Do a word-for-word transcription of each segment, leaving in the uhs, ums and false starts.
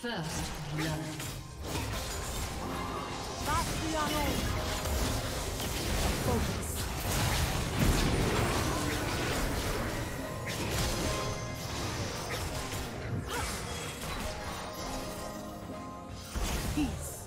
First blood. Focus. Peace.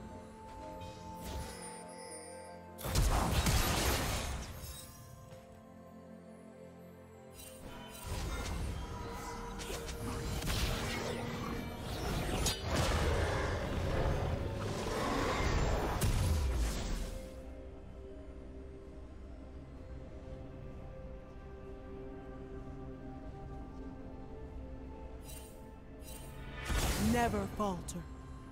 Never falter.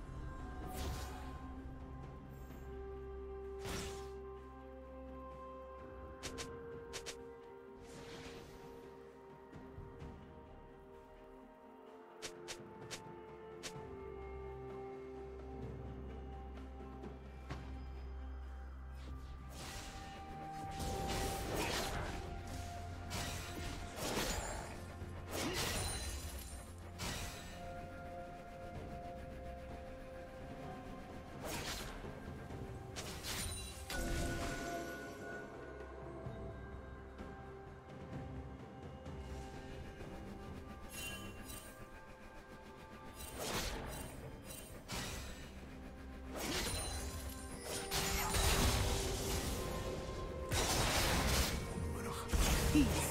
Peace.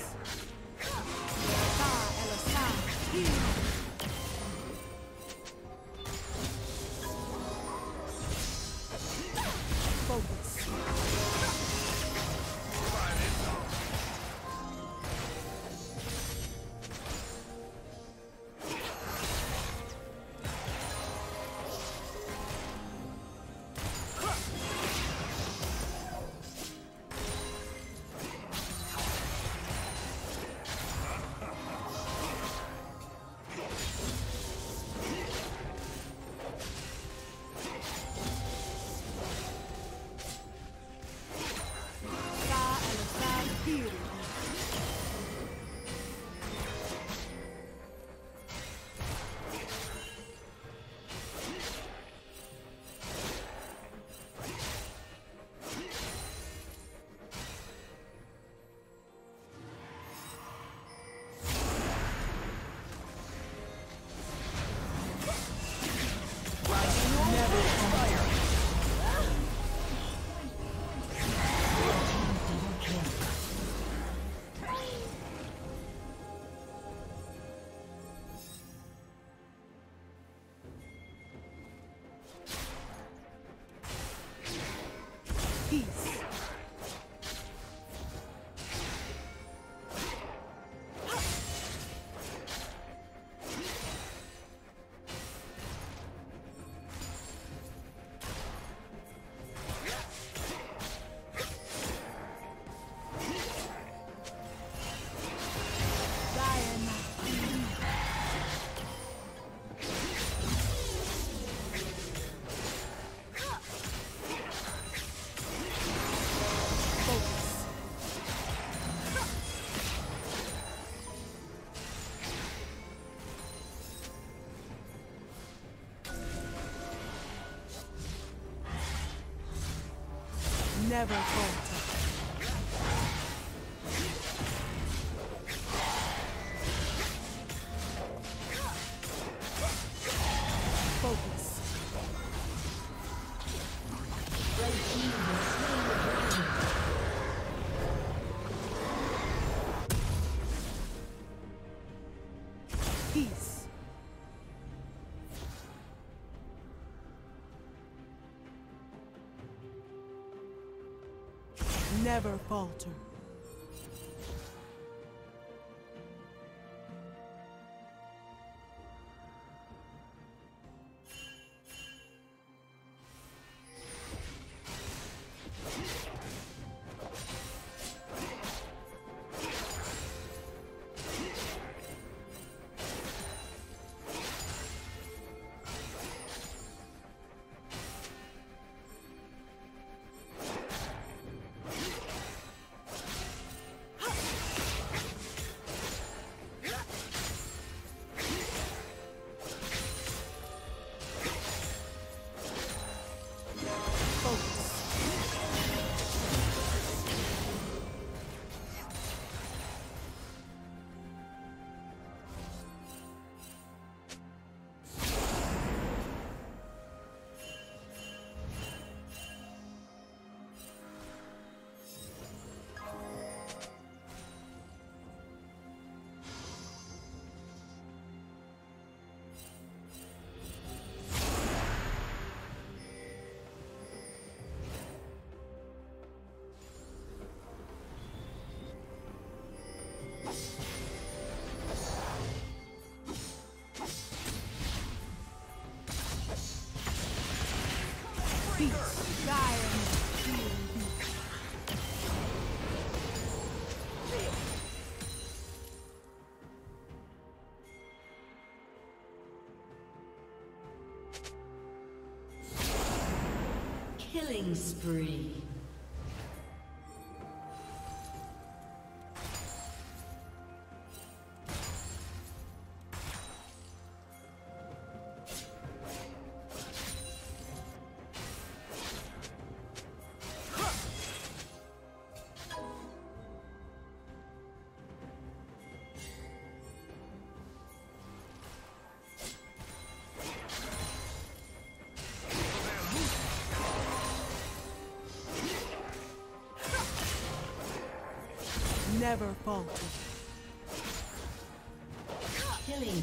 Never falter. Focus. Peace. Never falter. Killing spree. Never falter. Killing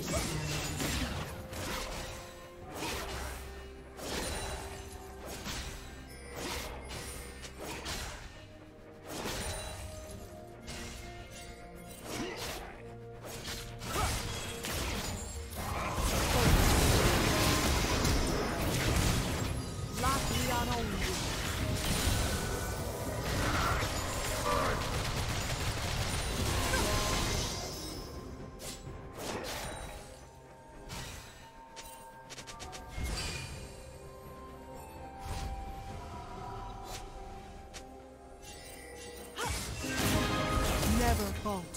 Never falter.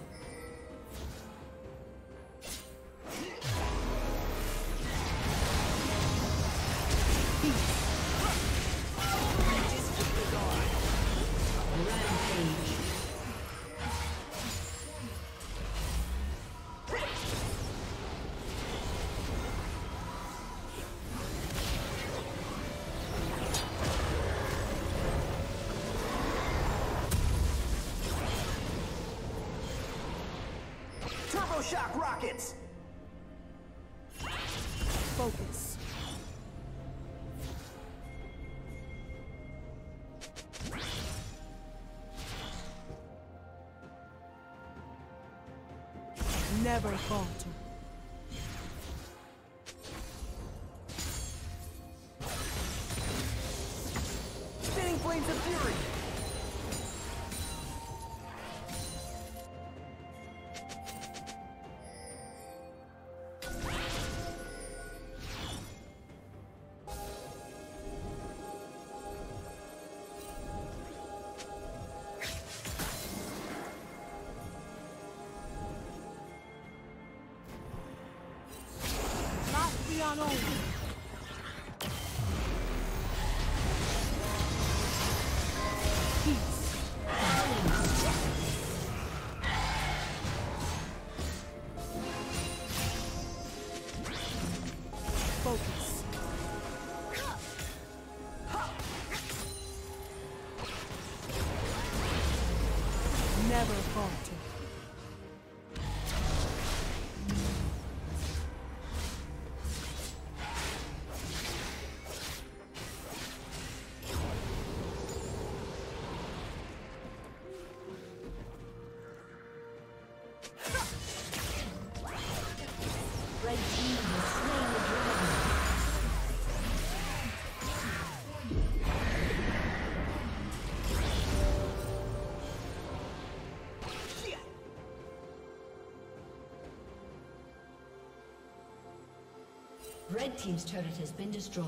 Shock rockets! Focus. Never falter. Spinning flames of fury! On only. Peace. Focus. Never falter. Red team's turret has been destroyed.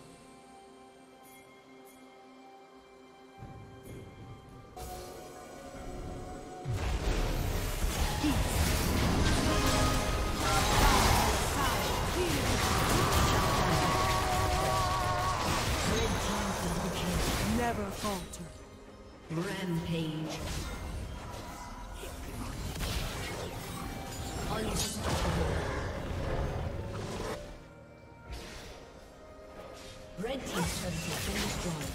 Never falter. Rampage. Unstoppable. Red team's turret has been destroyed.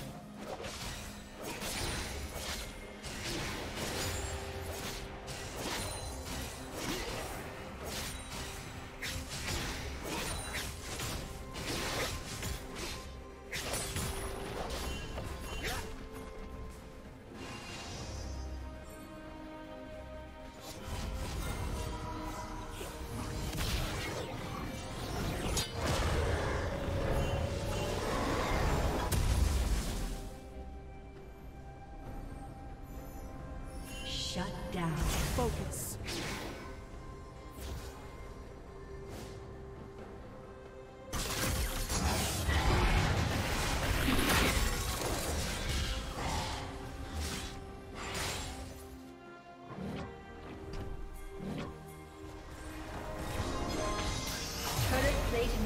Shut down. Focus.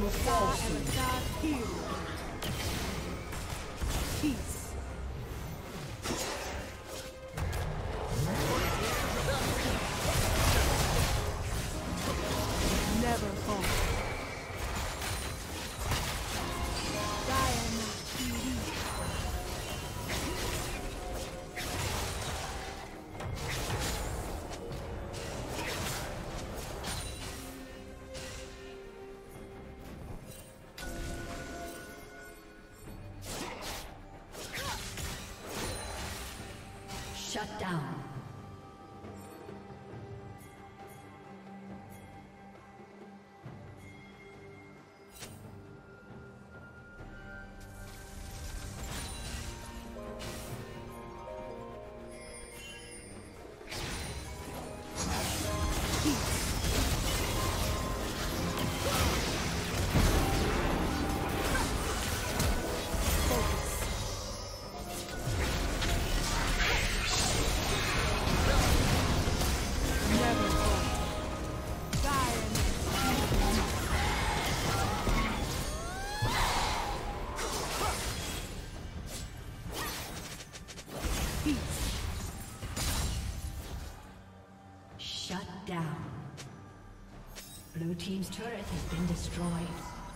will fall soon. Peace. Never fall. Shut down. Shut down. Blue team's turret has been destroyed.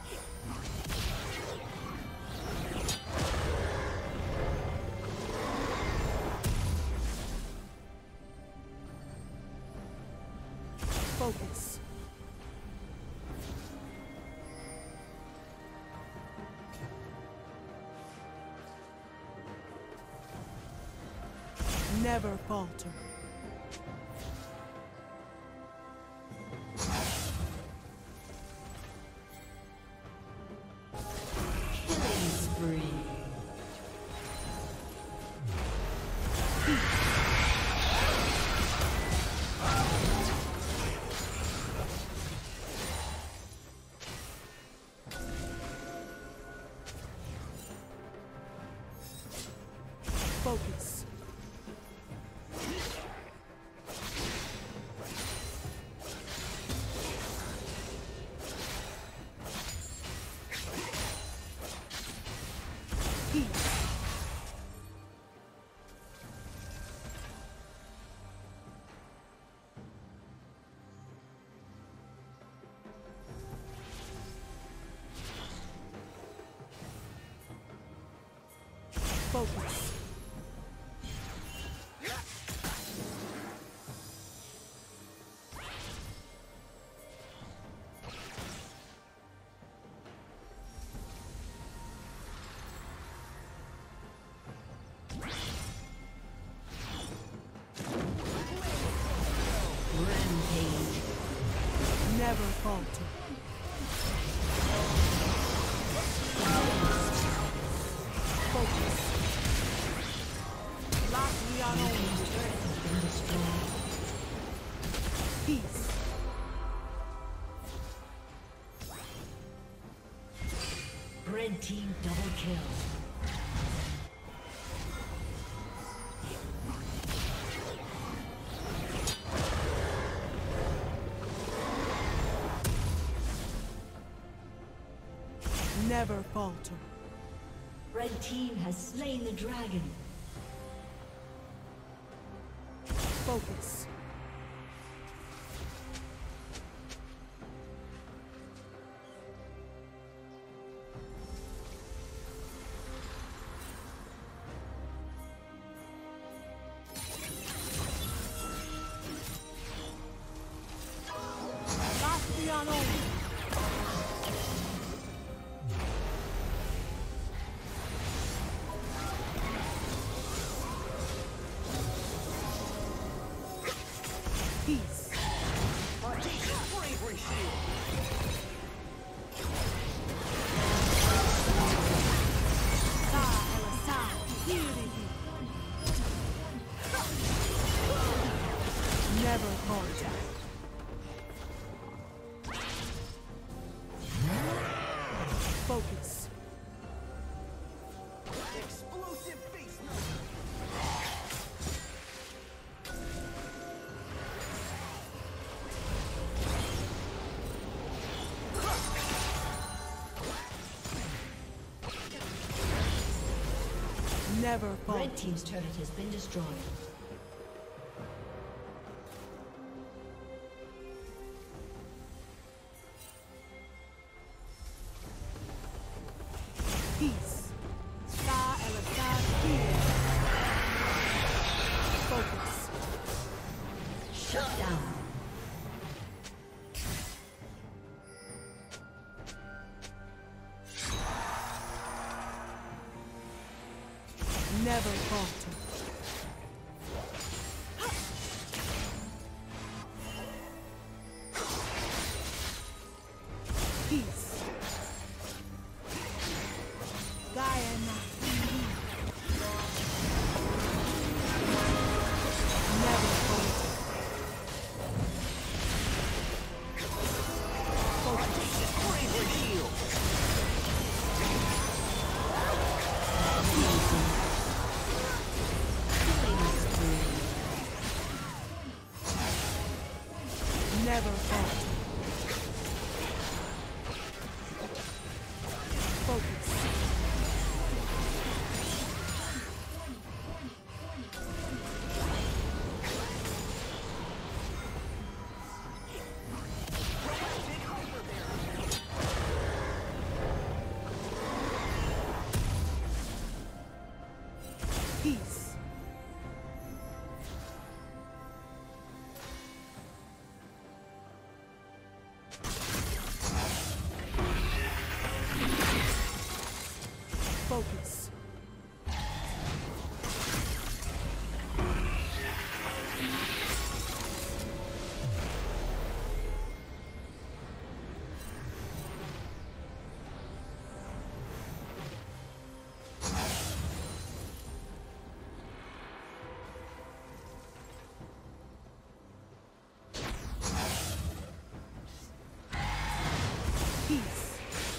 Focus. Never falter. Killing spree. Focus. Focus. Rampage. Never falter. Focus. Lock me on Blue only. team's turret has been destroyed. Peace. Red team double kill. Never falter. Red team has slain the dragon. Focus. Lock me on only. Peace. Bravery shield. Never falter. Focus. Explosive face. Never falter. Red team's turret has been destroyed. Peace. Star Electar here. Focus. Shut down. Never falter. Peace. Guyana. Never falter. Audacious bravery shield. Never falter. Focus. Peace. Focus. Peace.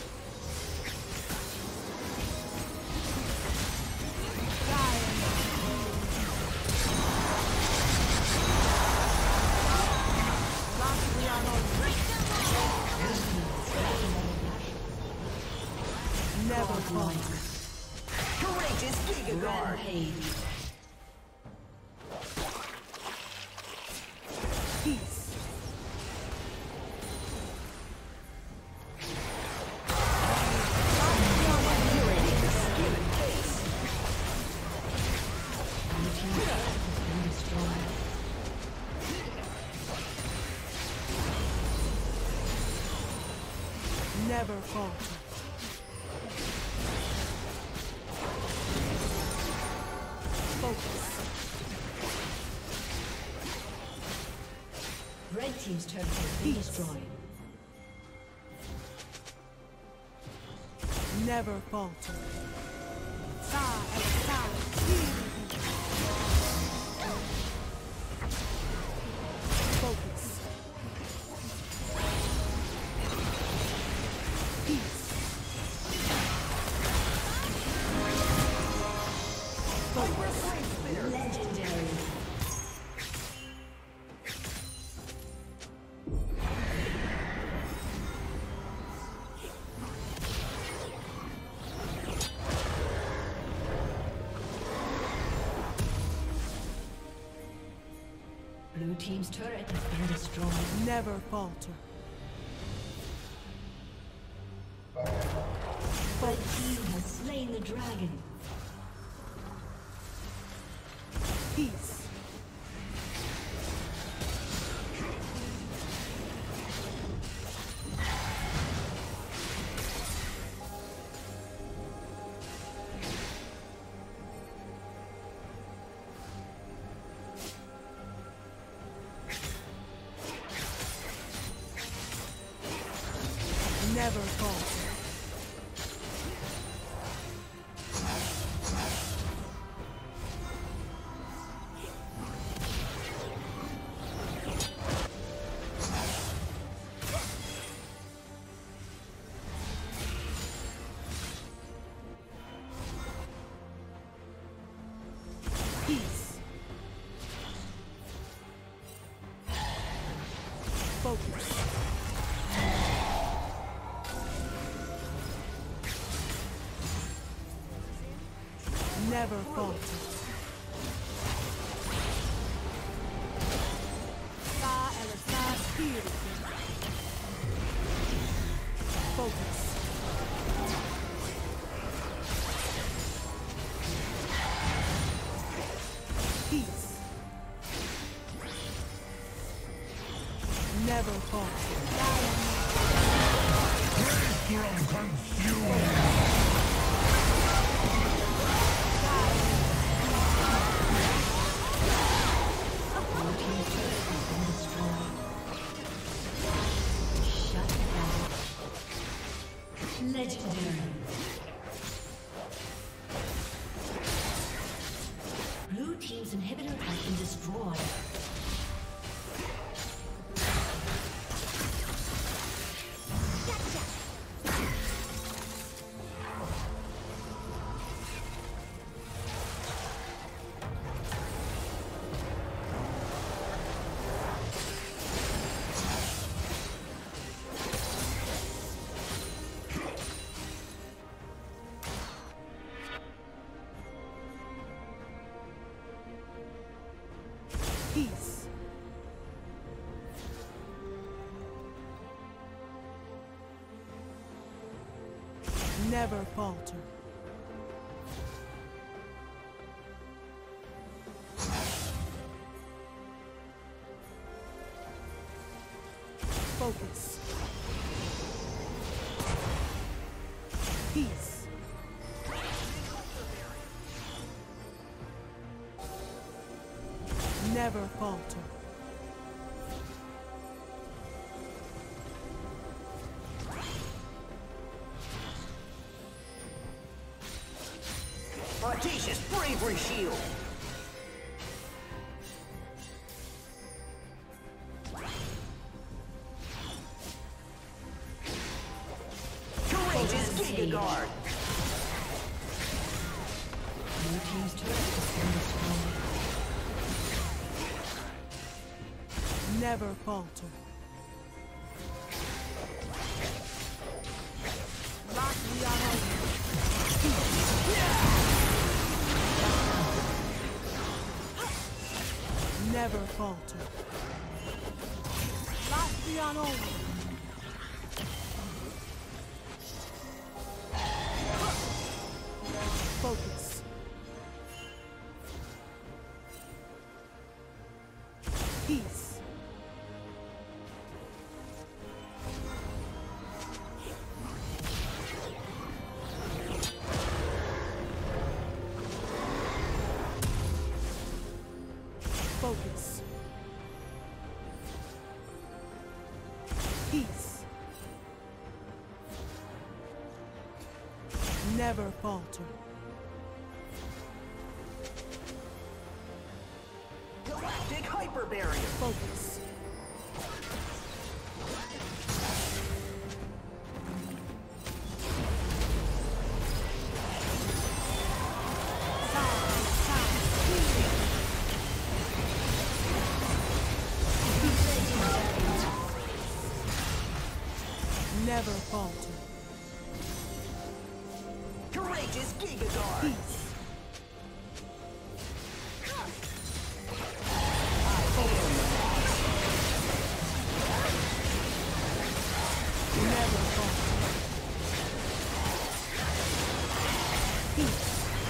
Never falter. Courageous Giga Guard. Rampage. Peace. Never falter. Focus. Red team's turret has been destroyed. Never falter. Star and star. Focus. Peace. Focus. Legendary. Blue team's turret has been destroyed. Never falter. Red team has slain the dragon. Peace. Never falter. Peace. Focus. Never falter. Sa Elisar Spirit. Focus. Peace. Never falter. From confusion. Legendary. Blue team's inhibitor has been destroyed. Peace. Never falter. Focus. Peace. Never falter. Audacious bravery shield. Courageous Giga Guard. Blue team's turret has been destroyed. Never falter. Lock me on over. Never falter. Lock me on over. Focus. Peace. Focus. Peace. Never falter. Galactic Hyper Barrier. Focus. Never falter. Courageous Giga Guard. Peace. Never falter. Peace.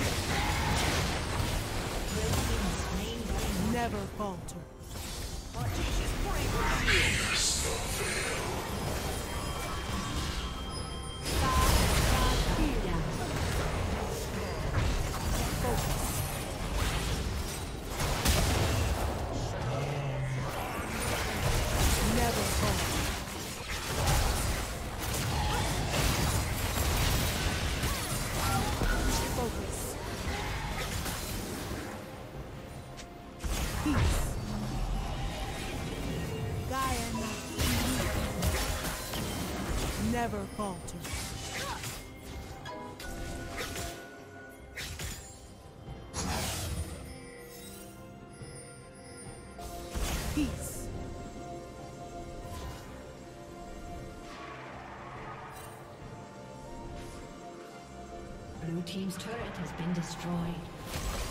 Never falter. Audacious bravery shield. Never falter. Focus. Peace. Guyana. Never falter. Peace. Blue team's turret has been destroyed.